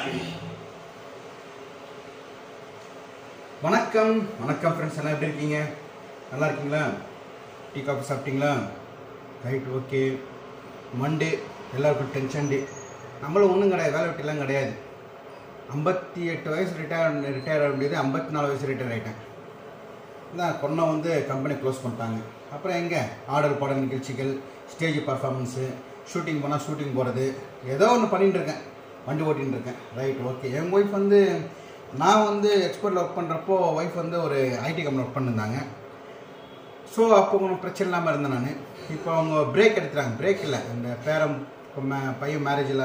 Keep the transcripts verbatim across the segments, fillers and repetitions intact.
வணக்கம் வணக்கம் ஃப்ரெண்ட்ஸ், எல்லாம் எப்படி இருக்கீங்க? நல்லா இருக்கீங்களா? டீ காஃபி சாப்பிட்டீங்களா? Right, okay. மண்டே எல்லாருக்கும் டென்ஷன் டே. நம்மளும் ஒன்றும் கிடையாது, வேலை வெட்டிலாம் கிடையாது. ஐம்பத்தி எட்டு வயசு ரிட்டையர் ரிட்டையர் ஆக முடியாது, ஐம்பத்தி நாலு வயசு ரிட்டையர் ஆகிட்டேன். இதான் கொரோனா வந்து கம்பெனி க்ளோஸ் பண்ணிட்டாங்க. அப்புறம் எங்கே ஆர்டர் பாட நிகழ்ச்சிகள், ஸ்டேஜ் பர்ஃபார்மன்ஸு, ஷூட்டிங் போனால் ஷூட்டிங் போகிறது, ஏதோ ஒன்று பண்ணிகிட்டு இருக்கேன், வண்டி ஓட்டிகிட்டு இருக்கேன். Right, okay. என் ஒய்ஃப் வந்து நான் வந்து எக்ஸ்போர்ட்டில் ஒர்க் பண்ணுறப்போ ஒய்ஃப் வந்து ஒரு ஐடி கம்பெனி ஒர்க் பண்ணியிருந்தாங்க. ஸோ அப்போ கொஞ்சம் பிரச்சனை இல்லாமல் இருந்தேன் நான். இப்போ அவங்க பிரேக் எடுத்துட்டாங்க. பிரேக் இல்லை, இந்த பேரம் பையன் மேரேஜில்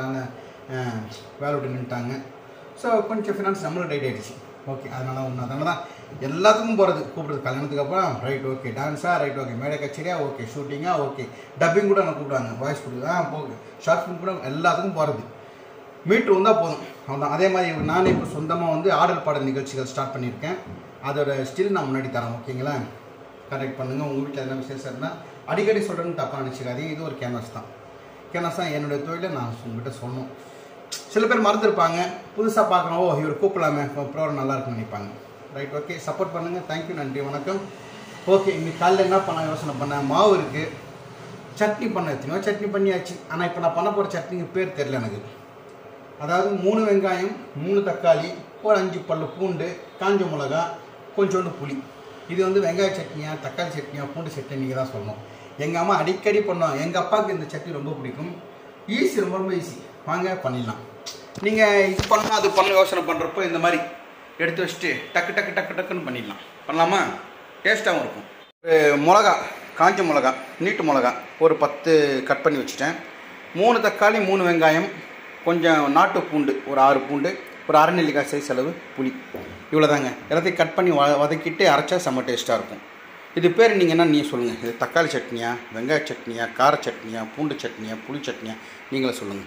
வேலை விட்டு நின்ட்டாங்க. ஸோ கொஞ்சம் ஃபினான்ஸ் நம்மளும் டைட் ஆகிடுச்சு. ஓகே, அதனால் ஒன்று அதனால தான் எல்லாத்துக்கும் போகிறது, கூப்பிடுறது. கல்யாணத்துக்கு அப்புறம் ரைட், ஓகே. டான்ஸாக ரைட், ஓகே. மேடை கச்சேரியா ஓகே. ஷூட்டிங்காக ஓகே. டப்பிங் கூட எனக்கு கூப்பிடுவாங்க, வாய்ஸ் கொடுக்குது, ஆ போகுது. ஷார்ட் ஃபிலிம் கூட எல்லாத்துக்கும் போகிறது. மீட்ரு வந்தால் போதும், அவ்வளோதான். அதே மாதிரி நானே இப்போ சொந்தமாக வந்து ஆடல் பாடல் நிகழ்ச்சிகள் ஸ்டார்ட் பண்ணியிருக்கேன். அதோட ஸ்டில் நான் முன்னாடி தரேன், ஓகேங்களா? கனெக்ட் பண்ணுங்கள். உங்கள் வீட்டில் எதனா விசேஷம் இருந்தால் அடிக்கடி சொல்கிறேன்னு தப்பாக நினச்சிக்காதீங்க. இது ஒரு கேன்வாஸ் தான். கேன்வாஸ் தான் என்னுடைய தொழிலை நான் உங்கள்கிட்ட சொன்னோம். சில பேர் மறந்துருப்பாங்க, புதுசாக பார்க்கணும், ஓ இவர் கூப்பிடலாமே, ப்ரோக்ராம் நல்லா இருக்குன்னு நினைப்பாங்க. Right, okay. சப்போர்ட் பண்ணுங்கள். தேங்க்யூ, நன்றி, வணக்கம். ஓகே, இன்னைக்கு காலையில் என்ன பண்ண யோசனை பண்ணேன், மாவு இருக்குது, சட்னி பண்ண எத்தனையோ சட்னி பண்ணியாச்சு. ஆனால் இப்போ நான் பண்ண போகிற சட்னிக்கு பேர் தெரியல எனக்கு. அதாவது மூணு வெங்காயம், மூணு தக்காளி, ஒரு அஞ்சு பல்லு பூண்டு, காஞ்ச மிளகா, கொஞ்சோண்டு புளி. இது வந்து வெங்காய சட்னியா, தக்காளி சட்னியா, பூண்டு சட்னி நீங்கள் தான் சொல்லணும். எங்கள் அம்மா அடிக்கடி பண்ணுவாங்க. எங்கள் அப்பாவுக்கு இந்த சட்னி ரொம்ப பிடிக்கும். ஈஸி, ரொம்ப ரொம்ப ஈஸி. வாங்க பண்ணிடலாம். நீங்கள் இது பண்ணால் அது பண்ண யோசனை பண்ணுறப்போ இந்த மாதிரி எடுத்து வச்சுட்டு டக்கு டக்கு டக்கு டக்குன்னு பண்ணிடலாம். பண்ணலாமா? டேஸ்ட்டாகவும் இருக்கும். மிளகா, காஞ்ச மிளகா, நீட்டு மிளகா ஒரு பத்து கட் பண்ணி வச்சுட்டேன். மூணு தக்காளி, மூணு வெங்காயம், கொஞ்சம் நாட்டு பூண்டு ஒரு ஆறு பூண்டு, ஒரு அரை நெல்லிக்காய் சைஸ் அளவு புளி, இவ்வளோ தாங்க. எல்லாத்தையும் கட் பண்ணி வ வதக்கிட்டு அரைச்சா செம்ம டேஸ்ட்டாக இருக்கும். இது பேர் நீங்கள் என்ன நீங்கள் சொல்லுங்கள். இது தக்காளி சட்னியா, வெங்காய சட்னியா, கார சட்னியா, பூண்டு சட்னியா, புளி சட்னியா, நீங்களே சொல்லுங்கள்.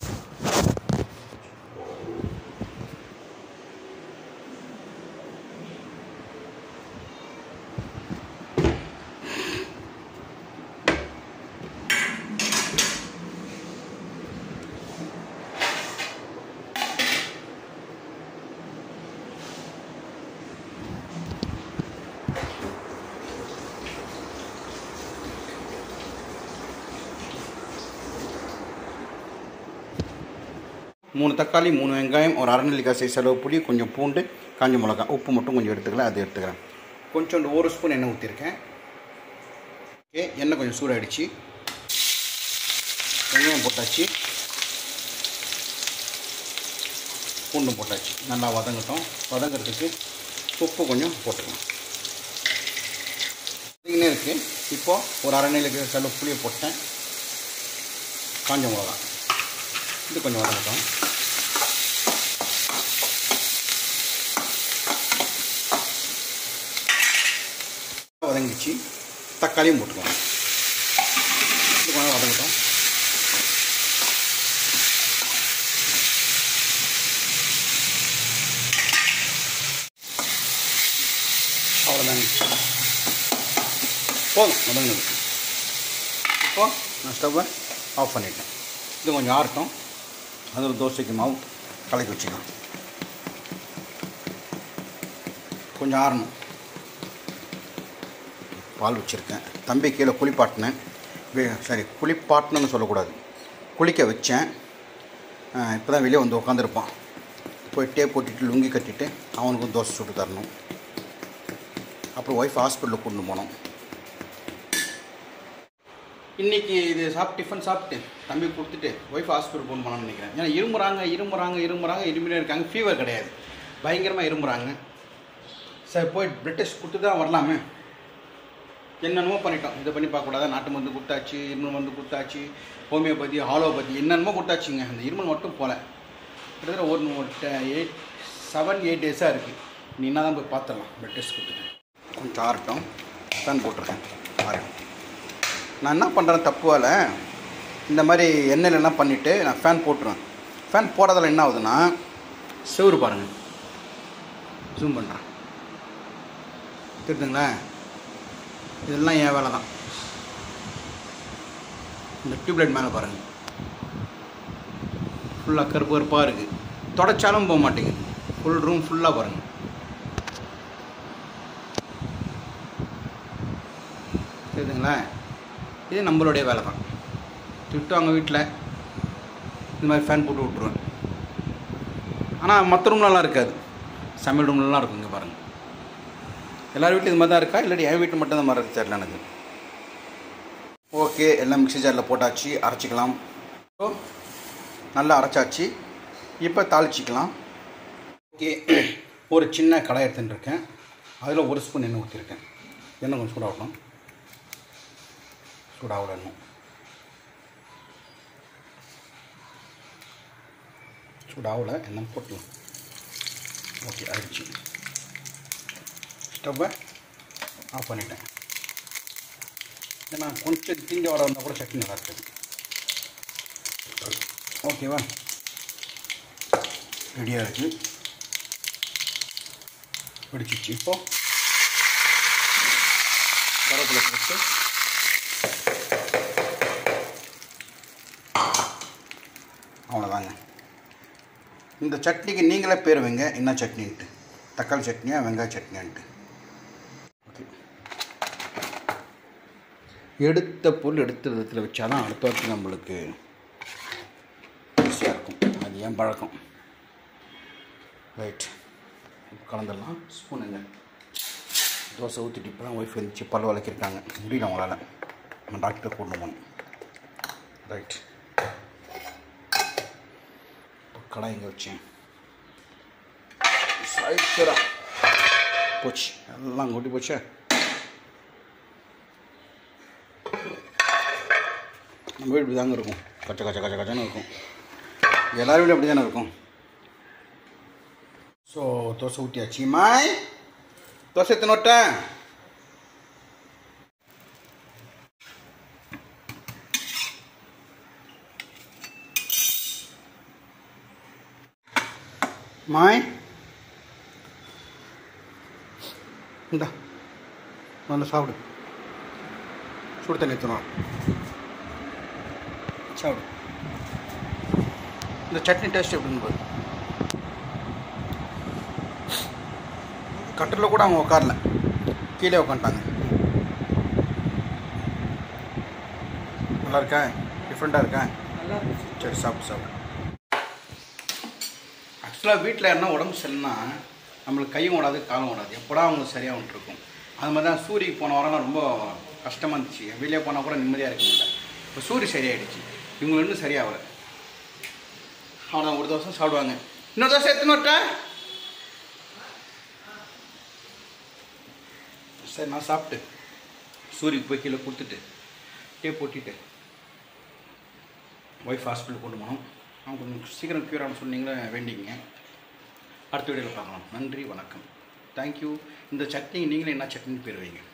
மூணு தக்காளி, மூணு வெங்காயம், ஒரு அரை நெல்லிக்காய் சைஸ் அளவு புளி, கொஞ்சம் பூண்டு, காஞ்ச மிளகா, உப்பு மட்டும் கொஞ்சம் எடுத்துக்கலாம், அது எடுத்துக்கிறேன். கொஞ்சோண்டு ஒரு ஸ்பூன் எண்ணெய் ஊற்றிருக்கேன். ஓகே, எண்ணெய் கொஞ்சம் சூடாகிடுச்சு. வெங்காயம் போட்டாச்சு, பூண்டும் போட்டாச்சு. நல்லா வதங்கட்டும். வதங்கிறதுக்கு உப்பு கொஞ்சம் போட்டுக்கலாம். வதங்கினே இருக்குது. இப்போது ஒரு அரை நெல்லிக்காய் அளவு புளியை போட்டேன். காஞ்ச மிளகா இது கொஞ்சம் வதங்கட்டும். வதங்கிச்சு. தக்காளியும் போட்டுக்கோங்க. இது கொஞ்சம் வதங்கட்டும். அவ்வளோதாங்க, போதும் வதங்கினது. இப்போ நான் ஸ்டவ்வை ஆஃப் பண்ணிட்டேன். இது கொஞ்சம் ஆறட்டும். அது ஒரு தோசைக்கு மாவு கலக்கி வச்சுக்கலாம். கொஞ்சம் ஆறணும். பால் வச்சுருக்கேன். தம்பி கீழே குளிப்பாட்டினேன். சரி, குளிப்பாட்டினு சொல்லக்கூடாது, குளிக்க வச்சேன். இப்போ தான் வெளியே வந்து உட்காந்துருப்பான். போய் டேப் போட்டுட்டு லுங்கி கட்டிட்டு அவனுக்கும் தோசை சுட்டு தரணும். அப்புறம் ஒய்ஃப் ஹாஸ்பிட்டலுக்கு கொண்டு போனோம். இன்றைக்கி இது சாப்பிட்டு டிஃபன் சாப்பிட்டு தம்பி கொடுத்துட்டு ஒய்ஃப் ஹாஸ்பிட்டல் ஃபோன் பண்ணலான்னு நினைக்கிறேன். ஏன்னா இருமுறாங்க இருமுறாங்க இருமுறாங்க இருமிலே இருக்காங்க. ஃபீவர் கிடையாது, பயங்கரமாக இருமுறாங்க. சரி, போய் பிளட் டெஸ்ட் கொடுத்து தான் வரலாமே. என்னென்னமோ பண்ணிட்டோம். இதை பண்ணி பார்க்கக்கூடாது, நாட்டு மருந்து கொடுத்தாச்சு, இருமல் மருந்து கொடுத்தாச்சு, ஹோமியோபதி, ஹாலோபதி, என்னென்னமோ கொடுத்தாச்சுங்க. அந்த இருமல் மட்டும் போகல. கிட்டத்தட்ட ஒரு எயிட் செவன் எயிட் டேஸாக இருக்குது. நீ என்ன தான் போய் பார்த்துடலாம். பிளட் டெஸ்ட் கொடுத்துட்டு கொஞ்சம் ஆறட்டும். ஃபேன் போட்டிருக்கேன், ஆறட்டும். நான் என்ன பண்ணுறேன் தப்புவால், இந்த மாதிரி எண்ணெயில் என்ன பண்ணிவிட்டு நான் ஃபேன் போட்டுருவேன். ஃபேன் போடுறதில் என்ன ஆகுதுன்னா, செவுறு பாருங்கள், ஜூம் பண்ணுறேன், தெரியுதுங்களா? இதெல்லாம் என் வேலை தான். இந்த டியூப்லைட் மேலே பாருங்கள், ஃபுல்லாக கருப்பு கருப்பாக இருக்குது. தொடச்சாலும் போக மாட்டேங்குது. ஃபுல் ரூம் ஃபுல்லாக பாருங்கள். தெரியுதுங்களா? இது நம்மளுடைய வேலை தான். திட்டுவாங்க வீட்டில், இந்த மாதிரி ஃபேன் போட்டு விட்ருவேன். ஆனால் மற்ற ரூம்லலாம் இருக்காது, சமையல் ரூம்லலாம் இருக்கும். இங்கே பாருங்கள், எல்லார் வீட்டில் இது மாதிரி தான் இருக்கா, இல்லாட்டி என் வீட்டில் மட்டும் இந்த மாதிரி இருக்கு தெரியல எனக்கு. ஓகே, எல்லாம் மிக்ஸி ஜாரில் போட்டாச்சு, அரைச்சிக்கலாம். ஸோ நல்லா அரைச்சாச்சு. இப்போ தாளிச்சிக்கலாம். ஓகே, ஒரு சின்ன கடாய் எடுத்துட்டுருக்கேன். அதில் ஒரு ஸ்பூன் எண்ணெய் ஊற்றிருக்கேன். எண்ணெய் கொஞ்சம் சூடாகணும். சூடாகணும் சூடாகல எண்ணெய் போட்டலாம். ஓகே, ஆயிடுச்சு. ஸ்டவ்வை ஆஃப் பண்ணிட்டேன். ஏன்னா கொஞ்சம் தீஞ்ச வர வந்தால் கூட சட்னி நல்லா இருக்குது. ஓகேவா, ரெடியாக இருக்குது. பிடிச்சிச்சு. இப்போது கருவேப்பிலை போட்டு அவ்வளோதாங்க. இந்த சட்னிக்கு நீங்களே பேர் வைங்க, என்ன சட்னின்ட்டு. தக்காளி சட்னியா வெங்காய சட்னியான்ட்டு. ஓகே, எடுத்த பொருள் எடுத்த விதத்தில் வச்சாதான் அடுத்த வாரத்துக்கு நம்மளுக்கு ஈஸியாக இருக்கும். அது ஏன் பழக்கம். ரைட், கலந்துடலாம். ஸ்பூன் எங்க தோசை ஊற்றிட்டு இப்போ தான் ஒய்ஃப் வந்துச்சு, பல் வளர்க்கிருக்காங்க. முடியல அவங்களால, நம்ம டாக்டர் கூடணும் போகணும். ரைட், கடாய் இங்கே வச்சேன். சைக்கரா போச்சு, எல்லாம் கொட்டி போச்சு. நம்ம வீடு இப்படி தாங்க இருக்கும், கச்ச கச்ச கச்ச கச்சன்னு இருக்கும். எல்லாரும் வீடு அப்படி தானே இருக்கும். ஸோ தோசை ஊற்றியாச்சு. மாய் தோசை எத்தனை நோட்டேன். மாய் இந்தா நல்லா சாப்பிடு. சுடு தண்ணி ஊற்றணும், சாப்பிடு. இந்த சட்னி டேஸ்ட் எப்படின்னு போது. கட்டில் கூட அவங்க உட்காரல, கீழே உட்காந்துட்டாங்க. நல்லா இருக்கா? டிஃப்ரெண்ட்டாக இருக்கா? சரி, சாப்பிடு சாப்பிடு. ஆக்சுவலாக வீட்டில் என்ன உடம்பு சரியில்லைன்னா நம்மளுக்கு கையும் ஓடாது காலும் ஓடாது, எப்படா அவங்களுக்கு சரியாக வந்துட்டுருக்கும். அது மாதிரி தான் சூரிக்கு போன வாரம் ரொம்ப கஷ்டமாக இருந்துச்சு. வெளியே போனால் கூட நிம்மதியாக இருக்க முடியல. இப்போ சூரி சரியாயிடுச்சு, இவங்களுக்கு இன்னும் சரியாகலை. அவனை ஒரு தோசை சாப்பிடுவாங்க. இன்னொரு தோசை எத்தனை வட்டா? சரி, நான் சாப்பிட்டு சூரிக்கு போய் கீழே கொடுத்துட்டு டே போட்டிட்டு ஒய்ஃப் ஹாஸ்பிட்டல் கொண்டு போனோம். அவங்க கொஞ்சம் சீக்கிரம் க்யூர் ஆகணும்னு சொன்னீங்களே, வேண்டிங்க. அடுத்த வீடியோவில் பார்க்கலாம். நன்றி, வணக்கம், தேங்க்யூ. இந்த சட்னி நீங்களே என்ன சட்னின்னு பேர் வைங்க.